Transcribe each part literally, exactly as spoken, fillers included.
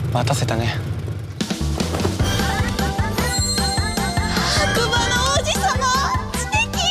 待たせたね。 白馬の王子様、素敵。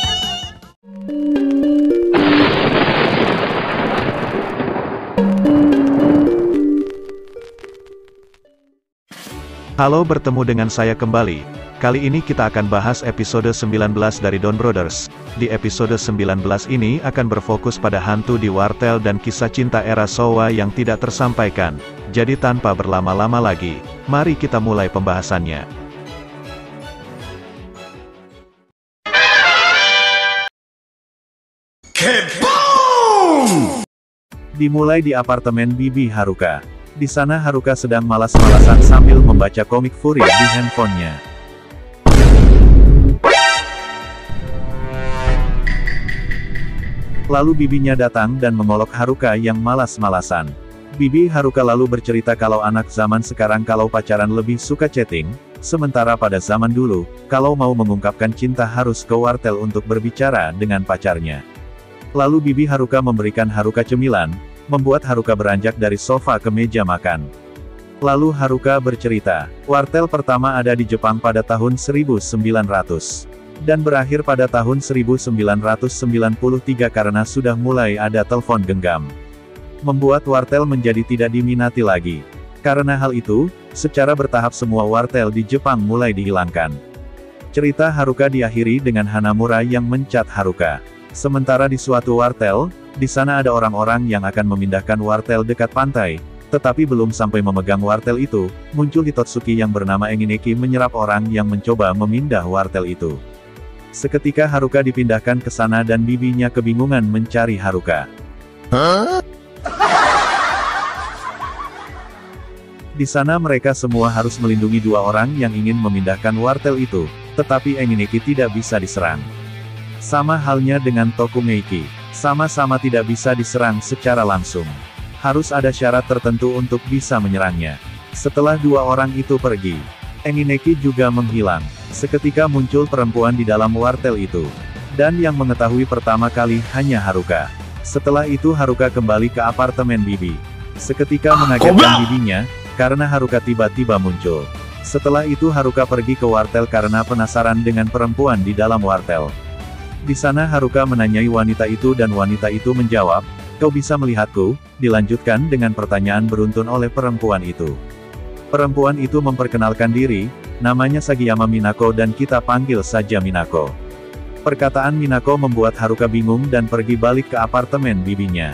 Halo, bertemu dengan saya kembali. Kali ini kita akan bahas episode sembilan belas dari Don Brothers. Di episode sembilan belas ini akan berfokus pada hantu di wartel dan kisah cinta era Showa yang tidak tersampaikan. Jadi tanpa berlama-lama lagi, mari kita mulai pembahasannya. Keboom! Dimulai di apartemen Bibi Haruka. Di sana Haruka sedang malas-malasan sambil membaca komik furi di handphonenya. Lalu bibinya datang dan mengolok Haruka yang malas-malasan. Bibi Haruka lalu bercerita kalau anak zaman sekarang kalau pacaran lebih suka chatting, sementara pada zaman dulu, kalau mau mengungkapkan cinta harus ke wartel untuk berbicara dengan pacarnya. Lalu Bibi Haruka memberikan Haruka cemilan, membuat Haruka beranjak dari sofa ke meja makan. Lalu Haruka bercerita, wartel pertama ada di Jepang pada tahun seribu sembilan ratus. Dan berakhir pada tahun seribu sembilan ratus sembilan puluh tiga karena sudah mulai ada telepon genggam. Membuat wartel menjadi tidak diminati lagi. Karena hal itu, secara bertahap semua wartel di Jepang mulai dihilangkan. Cerita Haruka diakhiri dengan Hanamura yang mencat Haruka. Sementara di suatu wartel, di sana ada orang-orang yang akan memindahkan wartel dekat pantai, tetapi belum sampai memegang wartel itu, muncul Hitotsuki yang bernama Engineki menyerap orang yang mencoba memindah wartel itu. Seketika Haruka dipindahkan ke sana dan bibinya kebingungan mencari Haruka. Huh? Di sana mereka semua harus melindungi dua orang yang ingin memindahkan wartel itu, tetapi Engineki tidak bisa diserang. Sama halnya dengan Tokumeiki, sama-sama tidak bisa diserang secara langsung. Harus ada syarat tertentu untuk bisa menyerangnya. Setelah dua orang itu pergi, Engineki juga menghilang. Seketika muncul perempuan di dalam wartel itu. Dan yang mengetahui pertama kali hanya Haruka. Setelah itu Haruka kembali ke apartemen bibi. Seketika mengagetkan bibinya, karena Haruka tiba-tiba muncul. Setelah itu Haruka pergi ke wartel karena penasaran dengan perempuan di dalam wartel. Di sana Haruka menanyai wanita itu dan wanita itu menjawab, "Kau bisa melihatku?" Dilanjutkan dengan pertanyaan beruntun oleh perempuan itu. Perempuan itu memperkenalkan diri, namanya Sagiyama Minako dan kita panggil saja Minako. Perkataan Minako membuat Haruka bingung dan pergi balik ke apartemen bibinya.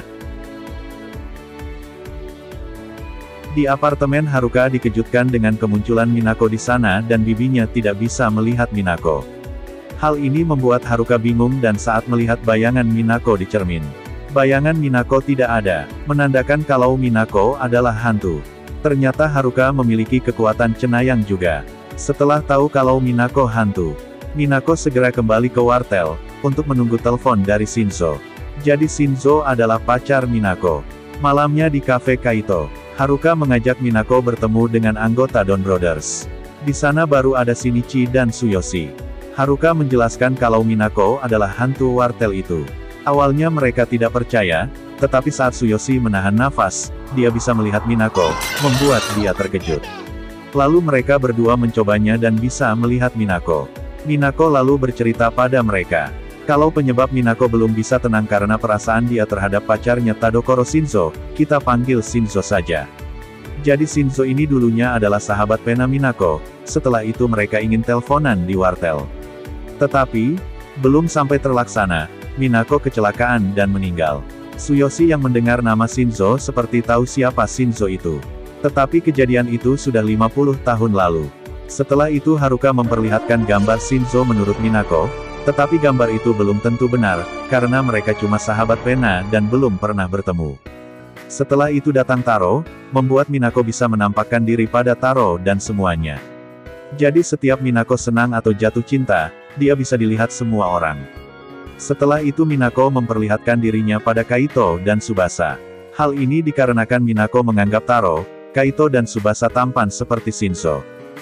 Di apartemen Haruka dikejutkan dengan kemunculan Minako di sana dan bibinya tidak bisa melihat Minako. Hal ini membuat Haruka bingung dan saat melihat bayangan Minako di cermin. Bayangan Minako tidak ada, menandakan kalau Minako adalah hantu. Ternyata Haruka memiliki kekuatan cenayang juga. Setelah tahu kalau Minako hantu, Minako segera kembali ke wartel, untuk menunggu telepon dari Shinzo. Jadi Shinzo adalah pacar Minako. Malamnya di cafe Kaito, Haruka mengajak Minako bertemu dengan anggota Don Brothers. Di sana baru ada Shinichi dan Tsuyoshi. Haruka menjelaskan kalau Minako adalah hantu wartel itu. Awalnya mereka tidak percaya, tetapi saat Tsuyoshi menahan nafas, dia bisa melihat Minako, membuat dia terkejut. Lalu mereka berdua mencobanya dan bisa melihat Minako. Minako lalu bercerita pada mereka, kalau penyebab Minako belum bisa tenang karena perasaan dia terhadap pacarnya Tadokoro Shinzo, kita panggil Shinzo saja. Jadi Shinzo ini dulunya adalah sahabat pena Minako, setelah itu mereka ingin teleponan di wartel. Tetapi, belum sampai terlaksana, Minako kecelakaan dan meninggal. Tsuyoshi yang mendengar nama Shinzo seperti tahu siapa Shinzo itu. Tetapi kejadian itu sudah lima puluh tahun lalu. Setelah itu Haruka memperlihatkan gambar Shinzo menurut Minako, tetapi gambar itu belum tentu benar, karena mereka cuma sahabat pena dan belum pernah bertemu. Setelah itu datang Taro, membuat Minako bisa menampakkan diri pada Taro dan semuanya. Jadi setiap Minako senang atau jatuh cinta, dia bisa dilihat semua orang. Setelah itu Minako memperlihatkan dirinya pada Kaito dan Tsubasa. Hal ini dikarenakan Minako menganggap Taro, Kaito dan Tsubasa tampan seperti Shinzo.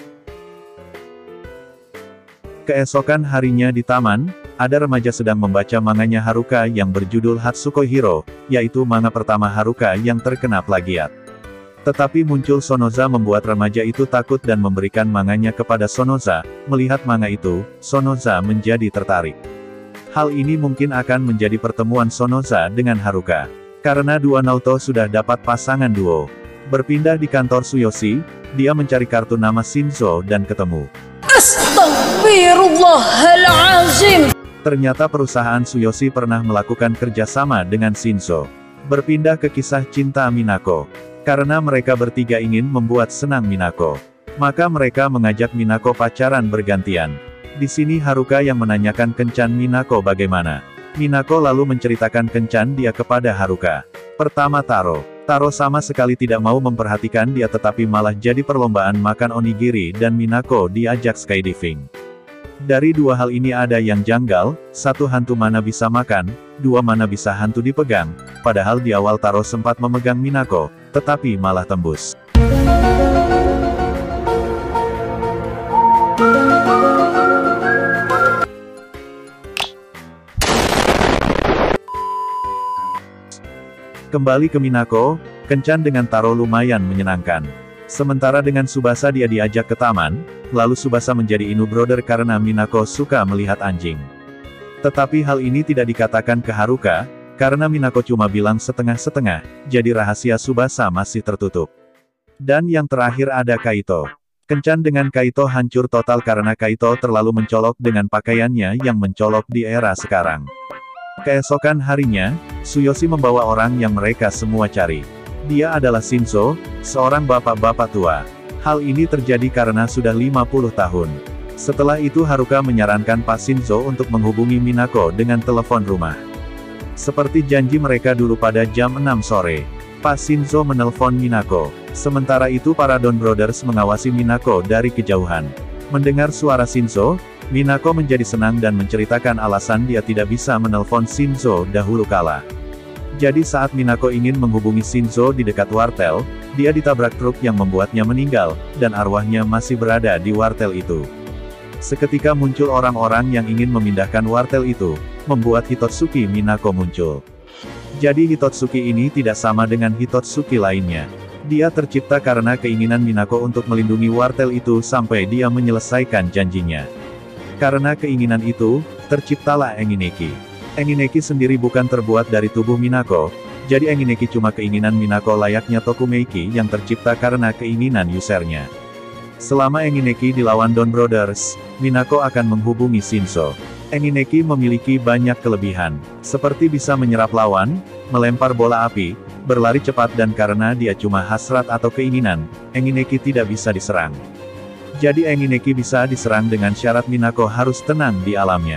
Keesokan harinya di taman, ada remaja sedang membaca manganya Haruka yang berjudul Hatsukoi Hero, yaitu manga pertama Haruka yang terkena plagiat. Tetapi muncul Sonoza membuat remaja itu takut dan memberikan manganya kepada Sonoza. Melihat manga itu, Sonoza menjadi tertarik. Hal ini mungkin akan menjadi pertemuan Sonoza dengan Haruka. Karena dua Naruto sudah dapat pasangan duo. Berpindah di kantor Tsuyoshi, dia mencari kartu nama Shinzo dan ketemu. Astagfirullahalazim. Ternyata perusahaan Tsuyoshi pernah melakukan kerjasama dengan Shinzo. Berpindah ke kisah cinta Minako. Karena mereka bertiga ingin membuat senang Minako. Maka mereka mengajak Minako pacaran bergantian. Di sini Haruka yang menanyakan kencan Minako bagaimana. Minako lalu menceritakan kencan dia kepada Haruka. Pertama Taro. Taro sama sekali tidak mau memperhatikan dia tetapi malah jadi perlombaan makan onigiri dan Minako diajak skydiving. Dari dua hal ini ada yang janggal, satu hantu mana bisa makan, dua mana bisa hantu dipegang, padahal di awal Taro sempat memegang Minako, tetapi malah tembus. Kembali ke Minako, kencan dengan Taro lumayan menyenangkan. Sementara dengan Tsubasa dia diajak ke taman, lalu Tsubasa menjadi Inu Brother karena Minako suka melihat anjing. Tetapi hal ini tidak dikatakan ke Haruka, karena Minako cuma bilang setengah-setengah, jadi rahasia Tsubasa masih tertutup. Dan yang terakhir ada Kaito. Kencan dengan Kaito hancur total karena Kaito terlalu mencolok dengan pakaiannya yang mencolok di era sekarang. Keesokan harinya, Tsuyoshi membawa orang yang mereka semua cari. Dia adalah Shinzo, seorang bapak-bapak tua. Hal ini terjadi karena sudah lima puluh tahun. Setelah itu Haruka menyarankan Pak Shinzo untuk menghubungi Minako dengan telepon rumah. Seperti janji mereka dulu pada jam enam sore. Pak Shinzo menelpon Minako. Sementara itu para Don Brothers mengawasi Minako dari kejauhan. Mendengar suara Shinzo, Minako menjadi senang dan menceritakan alasan dia tidak bisa menelpon Shinzo dahulu kala. Jadi saat Minako ingin menghubungi Shinzo di dekat wartel, dia ditabrak truk yang membuatnya meninggal, dan arwahnya masih berada di wartel itu. Seketika muncul orang-orang yang ingin memindahkan wartel itu, membuat Hitotsuki Minako muncul. Jadi Hitotsuki ini tidak sama dengan Hitotsuki lainnya. Dia tercipta karena keinginan Minako untuk melindungi wartel itu sampai dia menyelesaikan janjinya. Karena keinginan itu, terciptalah Engineki. Engineki sendiri bukan terbuat dari tubuh Minako, jadi Engineki cuma keinginan Minako layaknya Tokumeiki yang tercipta karena keinginan usernya. Selama Engineki dilawan Don Brothers, Minako akan menghubungi Shinzo. Engineki memiliki banyak kelebihan, seperti bisa menyerap lawan, melempar bola api, berlari cepat dan karena dia cuma hasrat atau keinginan, Engineki tidak bisa diserang. Jadi Engineki bisa diserang dengan syarat Minako harus tenang di alamnya.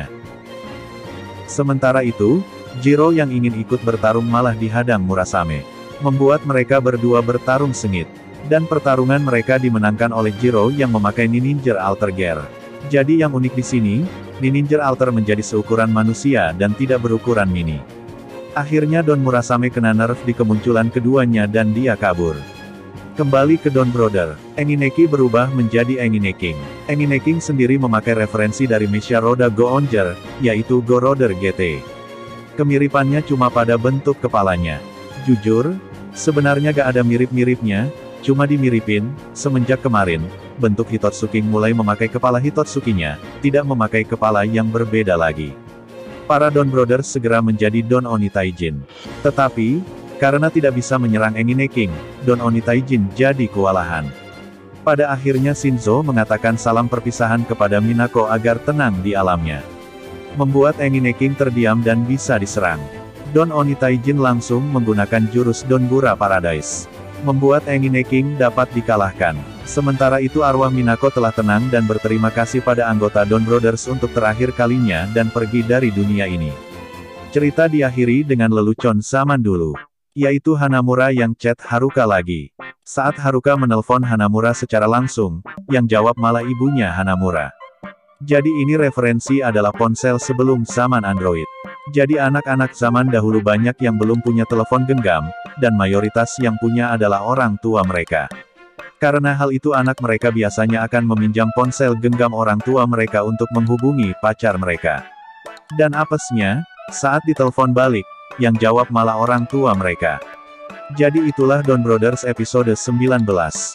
Sementara itu, Jiro yang ingin ikut bertarung malah dihadang Murasame. Membuat mereka berdua bertarung sengit. Dan pertarungan mereka dimenangkan oleh Jiro yang memakai Ninja Alter Gear. Jadi yang unik di sini, Ninja Alter menjadi seukuran manusia dan tidak berukuran mini. Akhirnya Don Murasame kena nerf di kemunculan keduanya dan dia kabur. Kembali ke Don Brother, Engineki berubah menjadi Engineking. Engineking sendiri memakai referensi dari Mecha Roda Go-Onger, yaitu Go-Roder G T. Kemiripannya cuma pada bentuk kepalanya. Jujur, sebenarnya gak ada mirip-miripnya, cuma dimiripin, semenjak kemarin, bentuk Hitotsuki mulai memakai kepala Hitotsukinya, tidak memakai kepala yang berbeda lagi. Para Don Brothers segera menjadi Don Oni Taijin. Tetapi, karena tidak bisa menyerang Engineking, Don Oni Taijin jadi kewalahan. Pada akhirnya Shinzo mengatakan salam perpisahan kepada Minako agar tenang di alamnya. Membuat Engineking terdiam dan bisa diserang. Don Oni Taijin langsung menggunakan jurus Don Bura Paradise. Membuat Engineking dapat dikalahkan. Sementara itu arwah Minako telah tenang dan berterima kasih pada anggota Don Brothers untuk terakhir kalinya dan pergi dari dunia ini. Cerita diakhiri dengan lelucon zaman dulu. Yaitu Hanamura yang chat Haruka lagi. Saat Haruka menelpon Hanamura secara langsung, yang jawab malah ibunya Hanamura. Jadi ini referensi adalah ponsel sebelum zaman Android. Jadi anak-anak zaman dahulu banyak yang belum punya telepon genggam, dan mayoritas yang punya adalah orang tua mereka. Karena hal itu anak mereka biasanya akan meminjam ponsel genggam orang tua mereka untuk menghubungi pacar mereka. Dan apesnya, saat ditelepon balik, yang jawab malah orang tua mereka. Jadi itulah Don Brothers episode sembilan belas.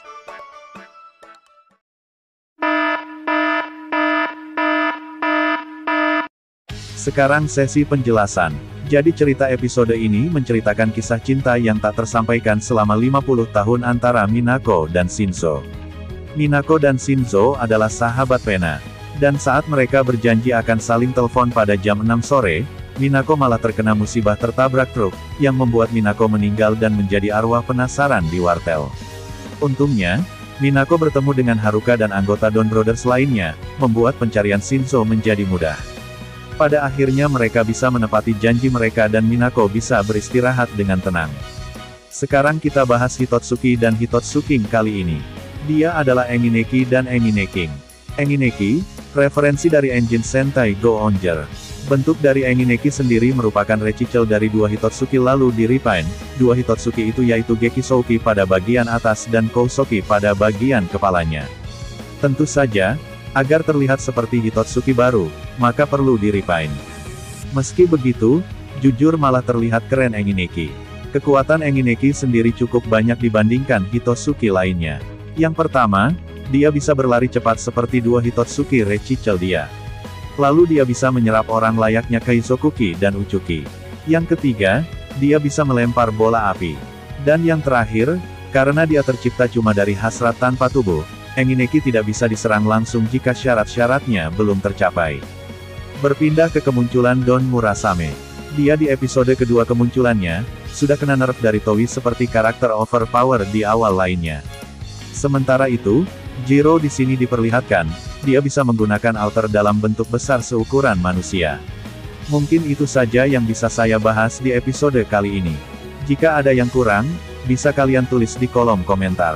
Sekarang sesi penjelasan. Jadi cerita episode ini menceritakan kisah cinta yang tak tersampaikan selama lima puluh tahun antara Minako dan Shinzo. Minako dan Shinzo adalah sahabat pena. Dan saat mereka berjanji akan saling telepon pada jam enam sore, Minako malah terkena musibah tertabrak truk, yang membuat Minako meninggal dan menjadi arwah penasaran di wartel. Untungnya, Minako bertemu dengan Haruka dan anggota Don Brothers lainnya, membuat pencarian Shinzo menjadi mudah. Pada akhirnya mereka bisa menepati janji mereka dan Minako bisa beristirahat dengan tenang. Sekarang kita bahas Hitotsuki dan Hitotsuking kali ini. Dia adalah Engineki dan Engineking. Engineki, referensi dari engine Sentai Go Onger. Bentuk dari Engineki sendiri merupakan recicel dari dua Hitotsuki lalu di refine. Dua Hitotsuki itu yaitu Gekisouki pada bagian atas dan Kousoki pada bagian kepalanya. Tentu saja, agar terlihat seperti Hitotsuki baru, maka perlu di refine. Meski begitu, jujur malah terlihat keren Engineki. Kekuatan Engineki sendiri cukup banyak dibandingkan Hitotsuki lainnya. Yang pertama, dia bisa berlari cepat seperti dua Hitotsuki recicel dia. Lalu dia bisa menyerap orang layaknya Kaizokuki dan Uchuki. Yang ketiga, dia bisa melempar bola api. Dan yang terakhir, karena dia tercipta cuma dari hasrat tanpa tubuh, Engineki tidak bisa diserang langsung jika syarat-syaratnya belum tercapai. Berpindah ke kemunculan Don Murasame. Dia di episode kedua kemunculannya, sudah kena nerf dari Toei seperti karakter overpower di awal lainnya. Sementara itu, Jiro di sini diperlihatkan, dia bisa menggunakan alter dalam bentuk besar seukuran manusia. Mungkin itu saja yang bisa saya bahas di episode kali ini. Jika ada yang kurang, bisa kalian tulis di kolom komentar.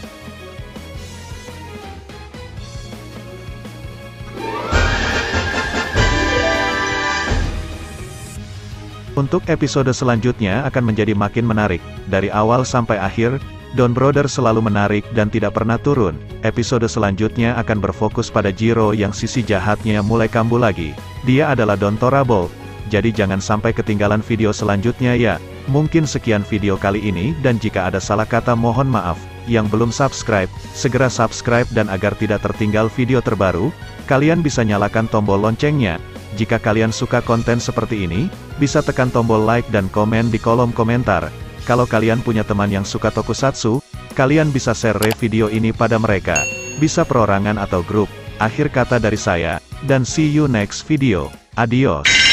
Untuk episode selanjutnya akan menjadi makin menarik. Dari awal sampai akhir, Don Brothers selalu menarik dan tidak pernah turun. Episode selanjutnya akan berfokus pada Jiro yang sisi jahatnya mulai kambuh lagi. Dia adalah Don Torable. Jadi jangan sampai ketinggalan video selanjutnya ya. Mungkin sekian video kali ini dan jika ada salah kata mohon maaf. Yang belum subscribe, segera subscribe dan agar tidak tertinggal video terbaru, kalian bisa nyalakan tombol loncengnya. Jika kalian suka konten seperti ini, bisa tekan tombol like dan komen di kolom komentar. Kalau kalian punya teman yang suka tokusatsu, kalian bisa share video ini pada mereka. Bisa perorangan atau grup. Akhir kata dari saya, dan see you next video. Adios.